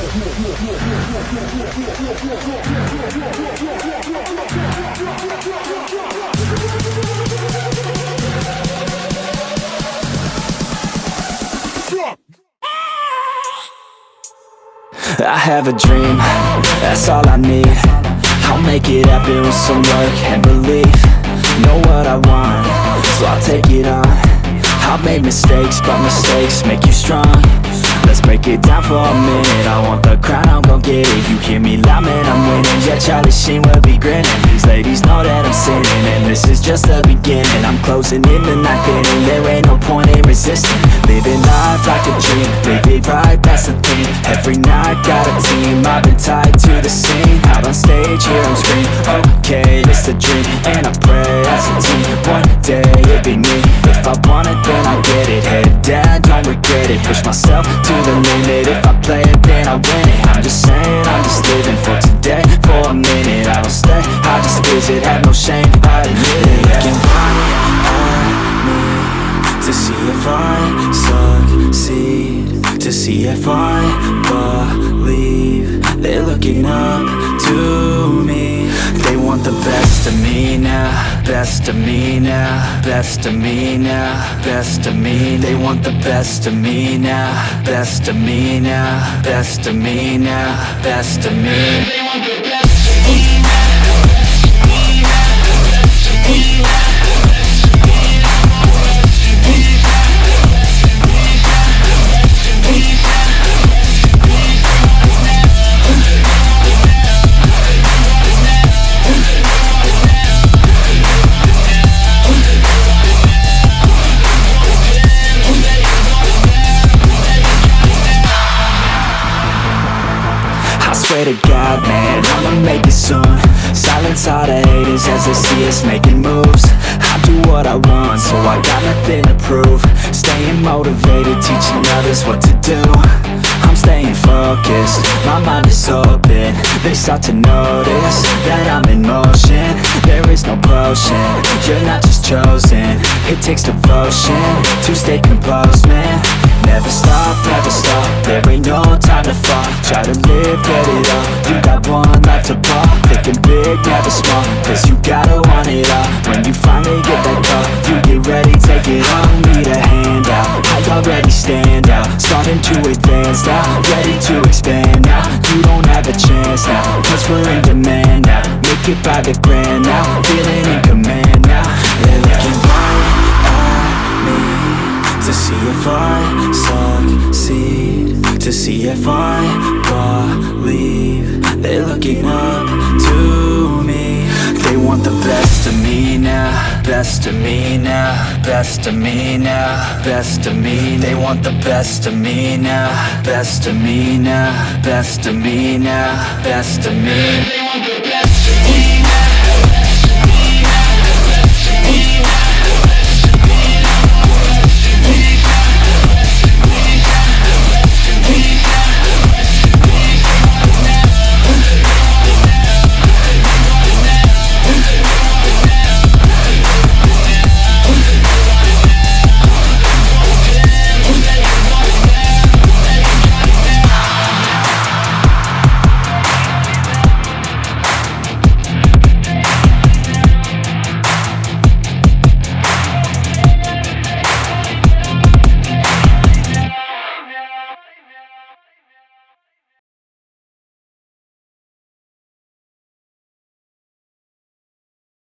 I have a dream, that's all I need. I'll make it happen with some work and belief. Know what I want, so I'll take it on. I've made mistakes, but mistakes make you strong. Let's break it down for a minute. I want the crown, I'm gon' get it. You hear me loud, man, I'm winning. Yeah, Charlie Sheen will be grinning. These ladies know that I'm sinning, and this is just the beginning. I'm closing in the ninth inning, there ain't no point in resisting. Living life like a dream, live it right, that's the thing. Every night, got a team, I've been tied to the scene. Out on stage, hear them scream, okay, it's a dream. And I pray as a team, one day it'll be me. If I want it, then I get it. Head down, don't regret it. Push myself to the limit. If I play it, then I win it. I'm just saying, I'm just living for today. For a minute, I don't stay, I just visit. Have no shame, I admit it. Looking right at me to see if I succeed, to see if I believe. They're looking up to me. They want the best of me now, best of me now, best of me now, best of me. They want the best of me now, best of me now, best of me now, best of me. They want the best of me now. Swear to God, man, I'ma make it soon. Silence all the haters as they see us making moves. I do what I want, so I got nothing to prove. Staying motivated, teaching others what to do. I'm staying focused, my mind is open. They start to notice that I'm in motion. There is no potion, you're not just chosen. It takes devotion to stay composed, man. Never stop, there ain't no time to fall. Try to live, get it all, you got one life to ball. Thinking big, never small, cause you gotta want it all. When you finally get that call, you get ready, take it on. Need a handout, I already stand out. Starting to advance now, ready to expand now. You don't have a chance now, cause we're in demand now. Make it by the grand now, feeling in command now. They're looking right at me to see if I succeed, to see if I believe. They're looking up to me. They want the best of me now, best of me now, best of me now, best of me. They want the best of me now, best of me now, best of me now, best of me. They want the